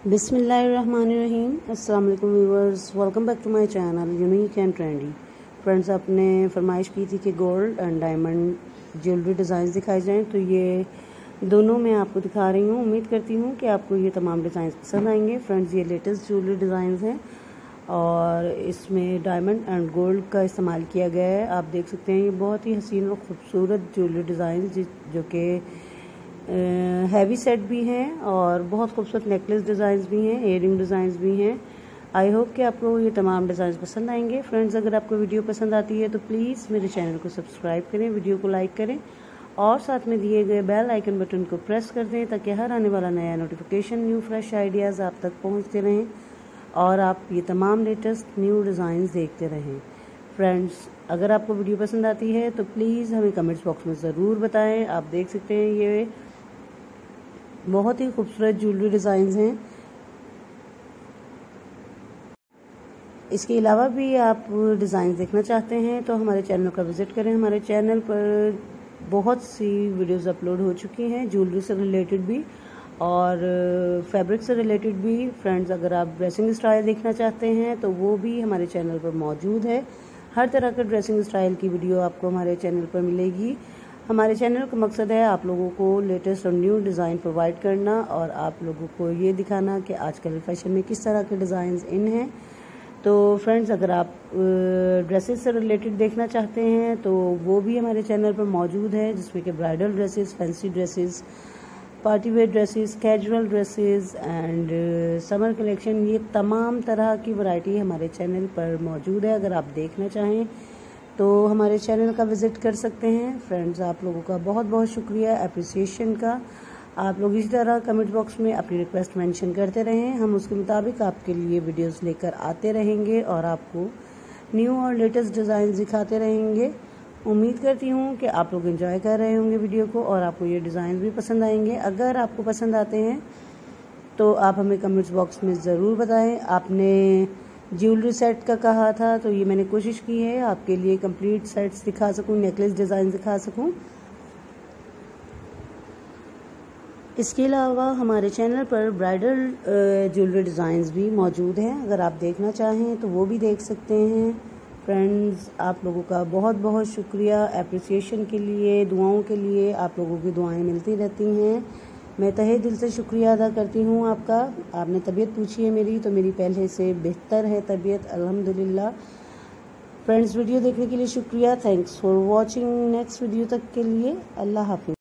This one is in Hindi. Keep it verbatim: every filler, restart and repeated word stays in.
बिस्मिल्लाहिर्रहमानिर्रहीम। अस्सलाम वालेकुम viewers, welcome back to my channel unique and trendy. Friends, आपने फरमाइश की थी कि gold and diamond jewellery design दिखाए जाएं, तो ये दोनों मैं आपको दिखा रही हूँ। उम्मीद करती हूँ कि आपको ये तमाम डिज़ाइन पसंद आएंगे। फ्रेंड्स, ये लेटेस्ट ज्वेलरी डिज़ाइन हैं और इसमें डायमंड एंड गोल्ड का इस्तेमाल किया गया है। आप देख सकते हैं, ये बहुत ही हसीन और ख़ूबसूरत ज्वेलरी डिज़ाइन जो कि हैवी सेट भी हैं और बहुत खूबसूरत नेकलेस डिज़ाइंस भी हैं, इयरिंग डिज़ाइंस भी हैं। आई होप कि आपको ये तमाम डिज़ाइंस पसंद आएंगे। फ्रेंड्स, अगर आपको वीडियो पसंद आती है तो प्लीज़ मेरे चैनल को सब्सक्राइब करें, वीडियो को लाइक करें और साथ में दिए गए बेल आइकन बटन को प्रेस कर दें ताकि हर आने वाला नया नोटिफिकेशन, न्यू फ्रेश आइडियाज़ आप तक पहुँचते रहें और आप ये तमाम लेटेस्ट न्यू डिज़ाइंस देखते रहें। फ्रेंड्स, अगर आपको वीडियो पसंद आती है तो प्लीज़ हमें कमेंट्स बॉक्स में ज़रूर बताएं। आप देख सकते हैं, ये बहुत ही खूबसूरत ज्वेलरी डिज़ाइंस हैं। इसके अलावा भी आप डिज़ाइन देखना चाहते हैं तो हमारे चैनल का विज़िट करें। हमारे चैनल पर बहुत सी वीडियोस अपलोड हो चुकी हैं, ज्वेलरी से रिलेटेड भी और फैब्रिक से रिलेटेड भी। फ्रेंड्स, अगर आप ड्रेसिंग स्टाइल देखना चाहते हैं तो वो भी हमारे चैनल पर मौजूद है। हर तरह का ड्रेसिंग स्टाइल की वीडियो आपको हमारे चैनल पर मिलेगी। हमारे चैनल का मकसद है आप लोगों को लेटेस्ट और न्यू डिज़ाइन प्रोवाइड करना और आप लोगों को ये दिखाना कि आजकल फैशन में किस तरह के डिज़ाइंस इन हैं। तो फ्रेंड्स, अगर आप ड्रेसेस से रिलेटेड देखना चाहते हैं तो वो भी हमारे चैनल पर मौजूद है, जिसमें कि bridal dresses, fancy dresses, party wear dresses, casual dresses and summer collection, ये तमाम तरह की वैरायटी हमारे चैनल पर मौजूद है। अगर आप देखना चाहें तो हमारे चैनल का विज़िट कर सकते हैं। फ्रेंड्स, आप लोगों का बहुत बहुत शुक्रिया अप्रिसिएशन का। आप लोग इसी तरह कमेंट बॉक्स में अपनी रिक्वेस्ट मेंशन करते रहें, हम उसके मुताबिक आपके लिए वीडियोस लेकर आते रहेंगे और आपको न्यू और लेटेस्ट डिज़ाइन दिखाते रहेंगे। उम्मीद करती हूँ कि आप लोग एंजॉय कर रहे होंगे वीडियो को और आपको ये डिज़ाइन भी पसंद आएंगे। अगर आपको पसंद आते हैं तो आप हमें कमेंट्स बॉक्स में ज़रूर बताएं। आपने ज्वेलरी सेट का कहा था तो ये मैंने कोशिश की है आपके लिए कंप्लीट सेट्स दिखा सकूं, नेकलेस डिज़ाइन दिखा सकूं। इसके अलावा हमारे चैनल पर ब्राइडल ज्वेलरी डिज़ाइंस भी मौजूद हैं, अगर आप देखना चाहें तो वो भी देख सकते हैं। फ्रेंड्स, आप लोगों का बहुत बहुत शुक्रिया अप्रिसिएशन के लिए, दुआओं के लिए। आप लोगों की दुआएं मिलती रहती हैं, मैं तहे दिल से शुक्रिया अदा करती हूँ आपका। आपने तबीयत पूछी है मेरी, तो मेरी पहले से बेहतर है तबीयत, अल्हम्दुलिल्लाह। फ्रेंड्स, वीडियो देखने के लिए शुक्रिया। Thanks for watching. Next video तक के लिए अल्लाह हाफिज़।